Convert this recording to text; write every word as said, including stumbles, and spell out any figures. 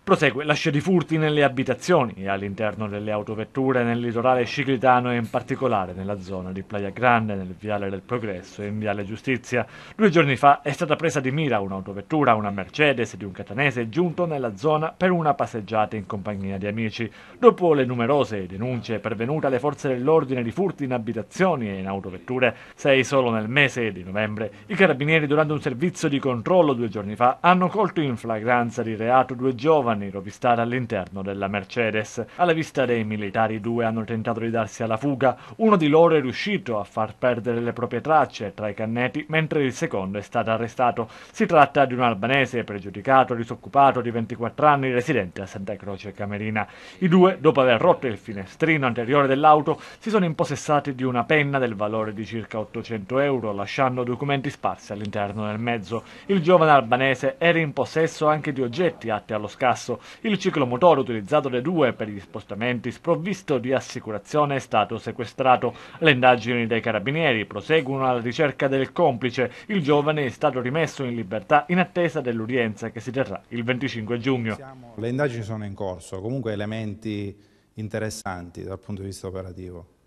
Prosegue la scia di furti nelle abitazioni e all'interno delle autovetture nel litorale sciclitano e in particolare nella zona di Playa Grande, nel Viale del Progresso e in Viale Giustizia. Due giorni fa è stata presa di mira un'autovettura, una Mercedes di un catanese giunto nella zona per una passeggiata in compagnia di amici. Dopo le numerose denunce pervenute alle forze dell'ordine di furti in abitazioni e in autovetture, sei solo nel mese di novembre, i carabinieri durante un servizio di controllo due giorni fa hanno colto in flagranza di reato due giovani rovistati all'interno della Mercedes. Alla vista dei militari, due hanno tentato di darsi alla fuga. Uno di loro è riuscito a far perdere le proprie tracce tra i canneti, mentre il secondo è stato arrestato. Si tratta di un albanese pregiudicato, disoccupato di ventiquattro anni, residente a Santa Croce Camerina. I due, dopo aver rotto il finestrino anteriore dell'auto, si sono impossessati di una penna del valore di circa ottocento euro, lasciando documenti sparsi all'interno del mezzo. Il giovane albanese era in possesso anche di oggetti atti allo scasso. Il ciclomotore utilizzato dai due per gli spostamenti, sprovvisto di assicurazione, è stato sequestrato. Le indagini dei carabinieri proseguono alla ricerca del complice. Il giovane è stato rimesso in libertà in attesa dell'udienza che si terrà il venticinque giugno. Le indagini sono in corso, comunque elementi interessanti dal punto di vista operativo.